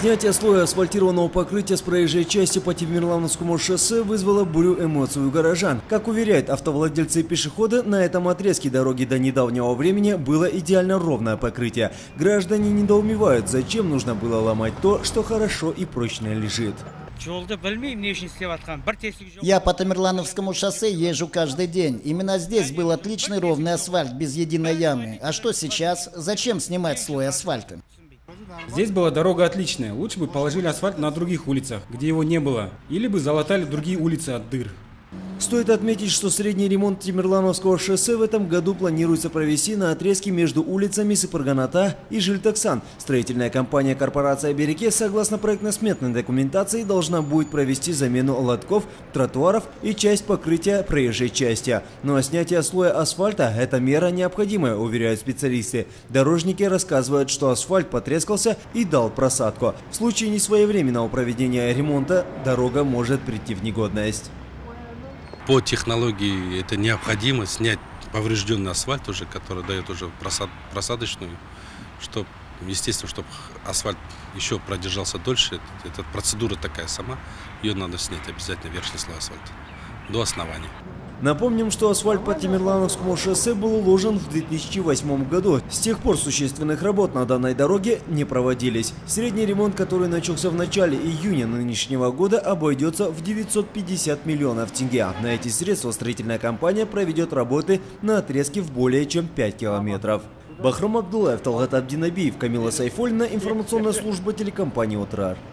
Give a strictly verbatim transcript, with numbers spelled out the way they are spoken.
Снятие слоя асфальтированного покрытия с проезжей части по Темирлановскому шоссе вызвало бурю эмоций у горожан. Как уверяют автовладельцы и пешеходы, на этом отрезке дороги до недавнего времени было идеально ровное покрытие. Граждане недоумевают, зачем нужно было ломать то, что хорошо и прочно лежит. Я по Темирлановскому шоссе езжу каждый день. Именно здесь был отличный ровный асфальт без единой ямы. А что сейчас? Зачем снимать слой асфальта? Здесь была дорога отличная. Лучше бы положили асфальт на других улицах, где его не было. Или бы залатали другие улицы от дыр. Стоит отметить, что средний ремонт Темирлановского шоссе в этом году планируется провести на отрезке между улицами Сыпырганата и Жильтаксан. Строительная компания «Корпорация Береке» согласно проектно-сметной документации должна будет провести замену лотков, тротуаров и часть покрытия проезжей части. Но снятие слоя асфальта – это мера необходимая, уверяют специалисты. Дорожники рассказывают, что асфальт потрескался и дал просадку. В случае несвоевременного проведения ремонта дорога может прийти в негодность. По технологии это необходимо снять поврежденный асфальт, уже, который дает уже просад, просадочную, чтобы, естественно, чтобы асфальт еще продержался дольше. Эта процедура такая сама, ее надо снять обязательно, верхний слой асфальта до основания. Напомним, что асфальт по Темирлановскому шоссе был уложен в две тысячи восьмом году. С тех пор существенных работ на данной дороге не проводились. Средний ремонт, который начался в начале июня нынешнего года, обойдется в девятьсот пятьдесят миллионов тенге. На эти средства строительная компания проведет работы на отрезке в более чем пять километров. Бахром Абдулаев, Талгат Абдинабиев, Камила Сайфуллина, информационная служба телекомпании «Отрар».